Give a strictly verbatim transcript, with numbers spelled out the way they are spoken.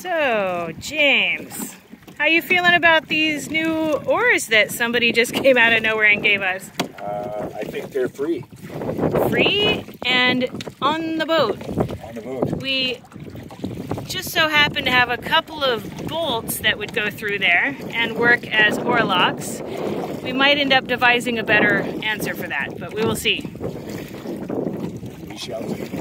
So, James, how you feeling about these new oars that somebody just came out of nowhere and gave us? Uh, I think they're free. Free and on the boat. On the boat. We just so happen to have a couple of bolts that would go through there and work as oar locks. We might end up devising a better answer for that, but we will see. We shall see.